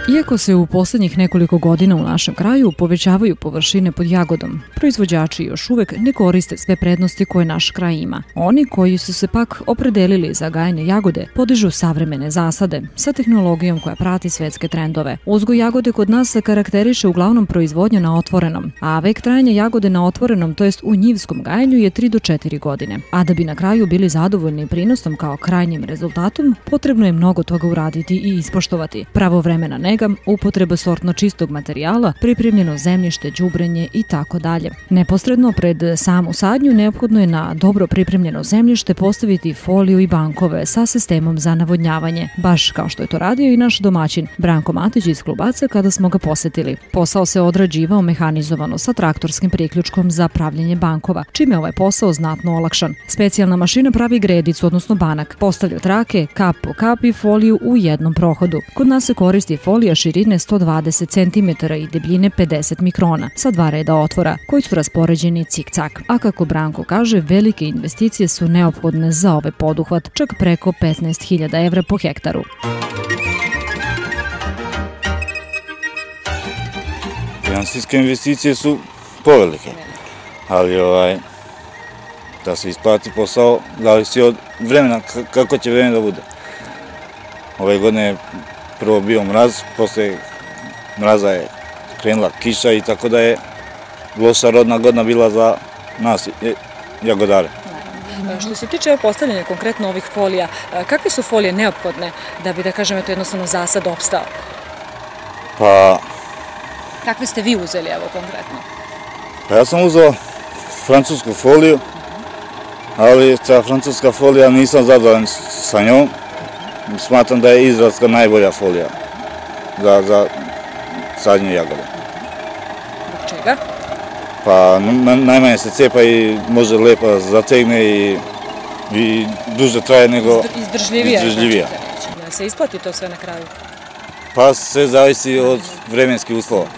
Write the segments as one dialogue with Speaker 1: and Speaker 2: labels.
Speaker 1: Iako se u posljednjih nekoliko godina u našem kraju povećavaju površine pod jagodom, proizvođači još uvek ne koriste sve prednosti koje naš kraj ima. Oni koji su se pak opredelili za gajanje jagode podižu savremene zasade sa tehnologijom koja prati svetske trendove. Uzgoj jagode kod nas se karakteriše uglavnom proizvodnja na otvorenom, a vek trajanja jagode na otvorenom, to jest u njivskom gajanju, je 3 do 4 godine. A da bi na kraju bili zadovoljni prinosom kao krajnjim rezultatom, potrebno je mnogo toga uraditi i ispoštovati. Pravovremena nega, upotreba sortno čistog materijala, pripremljeno zemljište, đubrenje i tako dalje. Neposredno pred samu sadnju neophodno je na dobro pripremljeno zemljište postaviti foliju i bankove sa sistemom za navodnjavanje, baš kao što je to radio i naš domaćin Branko Matić iz Klubaca kada smo ga posetili. Posao se odrađivao mehanizovano sa traktorskim priključkom za pravljenje bankova, čime je ovaj posao znatno olakšan. Specijalna mašina pravi gredicu, odnosno banak, postavlja trake, kap po kap i foliju u jednom prohodu. Kod nas se koristi folija širine 120 cm i debljine 50 mikrona sa 2 reda otvora koji su raspoređeni cik-cak. A kako Branko kaže, velike investicije su neophodne za ovaj poduhvat, čak preko 15.000 evra po hektaru.
Speaker 2: Finansijske investicije su povelike, ali da se isplati posao zavisi od vremena, kako će vreme da bude. Ove godine je prvo bio mraz, posle mraza je krenula kiša i tako da je loša rodna godina bila za nas jagodare.
Speaker 1: Što se tiče postavljanja konkretno ovih folija, kakve su folije neophodne da bi, da kažem, jednostavno zasad opstao?
Speaker 2: Pa...
Speaker 1: Kakve ste vi uzeli, evo, konkretno?
Speaker 2: Pa ja sam uzeo francusku foliju, ali ta francuska folija nisam zadovoljan sa njom. Smatram da je izraelska najbolja folija za sadnju jagode.
Speaker 1: Zbog čega?
Speaker 2: Pa najmanje se cepa i može lepo da zategne i duže traje nego izdržljivija.
Speaker 1: Da se isplati to sve na kraju?
Speaker 2: Pa sve zavisi od vremenskih uslova.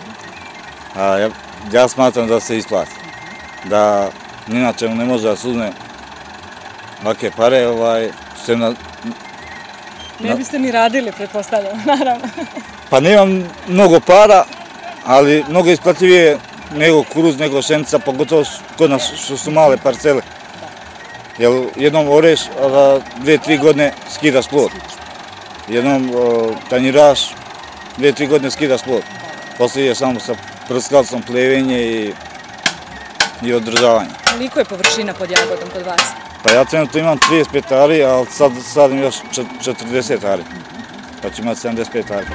Speaker 2: Ja smatram da se isplati. Da ni na čemu ne može da se uzme ovakve pare, sve na...
Speaker 1: Ne biste ni radili, pretpostavljamo, naravno.
Speaker 2: Pa nemam mnogo para, ali mnogo isplatljivije nego kuruz, nego pšenica, pogotovo kod nas što su male parcele. Jer jednom oreš, a za 2-3 godine skidaš plod. Jednom tanjiraš, 2-3 godine skidaš plod. Posle je samo sa prskalcom plevenje i održavanje.
Speaker 1: Koliko je površina pod jagodom kod vas?
Speaker 2: Pa ja trenutno imam 35 ari, ali sad sadim još 40 ari, pa ću imati 75 ari.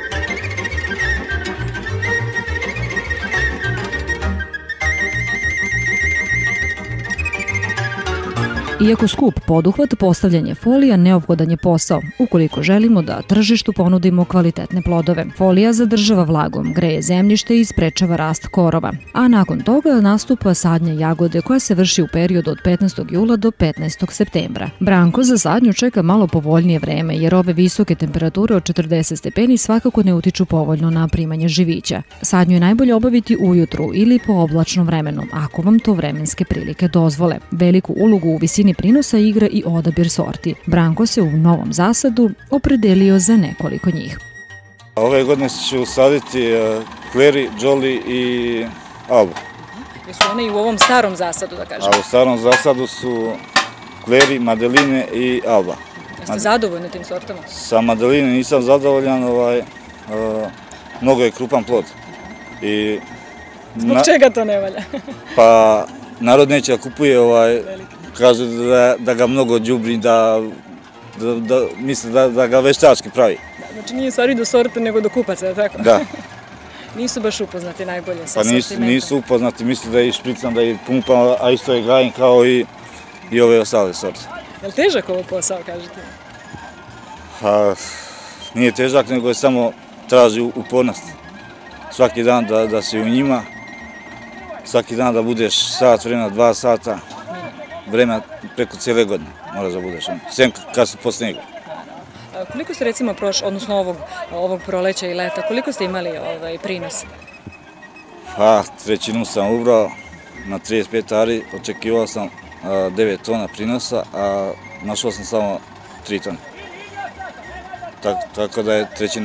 Speaker 1: Iako skup poduhvat, postavljanje folija neophodan je posao, ukoliko želimo da tržištu ponudimo kvalitetne plodove. Folija zadržava vlagu, greje zemljište i sprečava rast korova. A nakon toga nastupa sadnja jagode koja se vrši u periodu od 15. jula do 15. septembra. Branko za sadnju čeka malo povoljnije vreme, jer ove visoke temperature od 40 stepeni svakako ne utiču povoljno na primanje živića. Sadnju je najbolje obaviti ujutru ili po oblačnom vremenu, ako vam to vremenske prilike dozvole. Veliku ulogu u visini prinosa igra i odabir sorti. Branko se u novom zasadu opredelio za nekoliko njih.
Speaker 2: Ove godine ću saditi Kleri, Jolly i Albu.
Speaker 1: Jesu one i u ovom starom zasadu, da kažem?
Speaker 2: A u starom zasadu su Kleri, Madeline i Alba.
Speaker 1: Jeste zadovoljni tim sortama?
Speaker 2: Sa Madeline nisam zadovoljan, mnogo je krupan plod.
Speaker 1: Zbog čega to ne valja?
Speaker 2: Pa narod neće da kupuje, kaže da ga mnogo đubri, da misle da ga veštački pravi.
Speaker 1: Znači nije stvari do sorte nego do kupaca, je tako?
Speaker 2: Da.
Speaker 1: Nisu baš upoznati najbolje sa sortimentom.
Speaker 2: Pa nisu upoznati, misle da je špricam, da je pumpam, a isto je gajen kao i ove ostale sorte.
Speaker 1: Je li težak ovo posao, kažete?
Speaker 2: Pa nije težak, nego je samo traži upornost. Svaki dan da si u njima, svaki dan da budeš sat vremena, 2 sata, vremena preko cijele godine moraš da budeš, sem kad su po snegu.
Speaker 1: Koliko ste recimo odnosno ovog proleća i leta, koliko ste imali prinos?
Speaker 2: Pa, trećinu sam ubrao na 35 ari, očekivao sam 9 tona prinosa, a našao sam samo 3 tone. Tako da je trećina.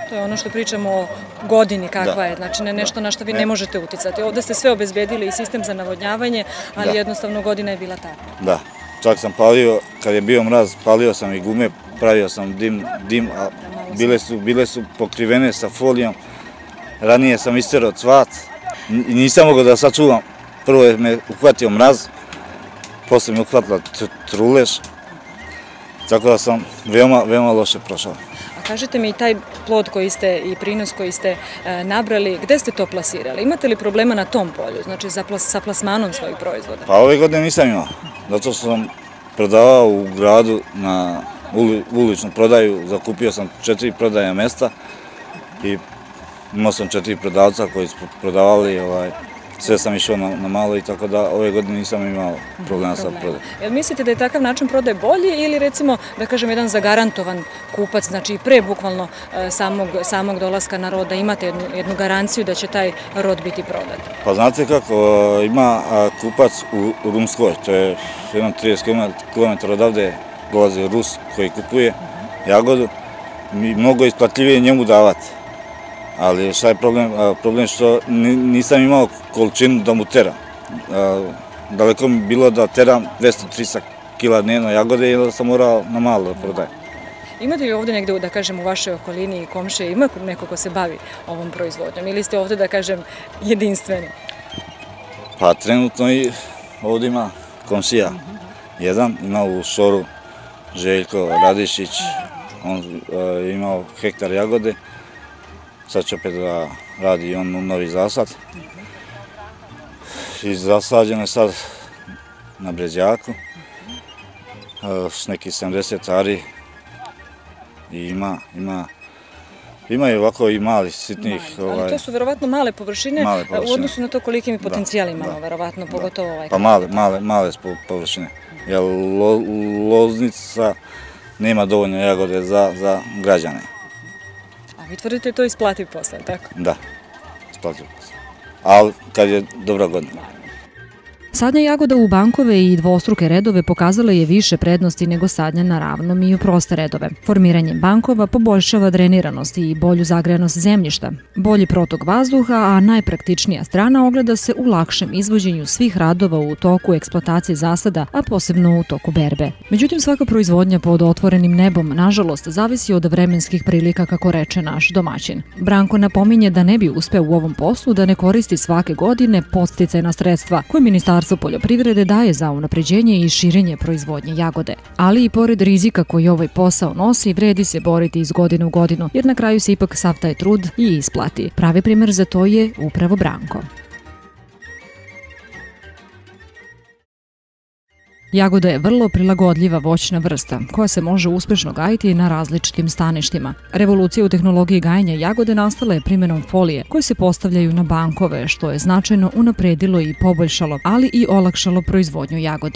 Speaker 1: To je ono što pričamo o godini kakva je, znači ne nešto na što vi ne možete uticati. Ovde ste sve obezbedili i sistem za navodnjavanje, ali jednostavno godina je bila takva.
Speaker 2: Da, čak sam palio, kad je bio mraz, palio sam i gume, pravio sam dim, a bile su pokrivene sa folijom. Ranije sam isterao cvat i nisam mogao da sačuvam. Prvo je me uhvatio mraz, posle me uhvatila trulež, tako da sam veoma loše prošao.
Speaker 1: A kažete mi, taj plod koji ste i prinos koji ste nabrali, gde ste to plasirali? Imate li problema na tom polju, znači sa plasmanom svojih proizvoda?
Speaker 2: Pa ove godine nisam imao, zato što sam prodavao u gradu na uličnu prodaju, zakupio sam 4 prodaja mesta i imao sam 4 prodavca koji su prodavali, sve sam išao na malo i tako da ove godine nisam imao problema sa prodajom.
Speaker 1: Jel mislite da je takav način prodaje bolji ili recimo, da kažem, jedan zagarantovan kupac, znači i pre bukvalno samog dolaska na rod, da imate jednu garanciju da će taj rod biti prodat?
Speaker 2: Pa znate kako, ima kupac u Rumskoj, to je jedno 30 km odavde dolazi Rus koji kupuje jagodu, mnogo isplatljivije njemu davati. Ali šta je problem? Problem što nisam imao količinu da mu teram. Daleko mi bilo da teram 200-300 kila dnevno jagode i onda sam morao na malo da prodajem.
Speaker 1: Imate li ovde negde, da kažem, u vašoj okolini i komšije, ima neko ko se bavi ovom proizvodnjom ili ste ovde, da kažem, jedinstveni?
Speaker 2: Pa trenutno i ovde ima komšija jedan, ima u Soru Željko Radišić, on imao hektar jagode. Sad će opet da radi on novi zasad. I zasađeno je sad na Brezjaku s nekih 70 ari i ima i ovako i malih sitnih.
Speaker 1: Ali to su verovatno male površine u odnosu na to koliki mi potencijal imamo, verovatno, pogotovo ovaj.
Speaker 2: Pa male površine, jer Loznica nema dovoljno jagode za građane.
Speaker 1: Vi tvrdite to isplativ posle, tako?
Speaker 2: Da, isplativ posle. Ali kad je dobra godina.
Speaker 1: Sadnja jagoda u bankove i dvostruke redove pokazala je više prednosti nego sadnja na ravnom i u proste redove. Formiranjem bankova poboljšava dreniranost i bolju zagrejanost zemljišta, bolji protok vazduha, a najpraktičnija strana ogleda se u lakšem izvođenju svih radova u toku eksploatacije zasada, a posebno u toku berbe. Međutim, svaka proizvodnja pod otvorenim nebom, nažalost, zavisi od vremenskih prilika, kako reče naš domaćin. Branko napominje da ne bi uspeo u ovom poslu da ne koristi svake godine podsticajna sredstva koje Ministarstvo poljoprivrede daje za unapređenje i širenje proizvodnje jagode. Ali i pored rizika koji ovaj posao nosi, vredi se boriti iz godine u godinu, jer na kraju se ipak sav taj trud i isplati. Pravi primer za to je upravo Branko. Jagoda je vrlo prilagodljiva voćna vrsta, koja se može uspešno gajiti na različitim staništima. Revolucija u tehnologiji gajenja jagode nastala je primjenom folije, koje se postavljaju na bankove, što je značajno unapredilo i poboljšalo, ali i olakšalo proizvodnju jagode.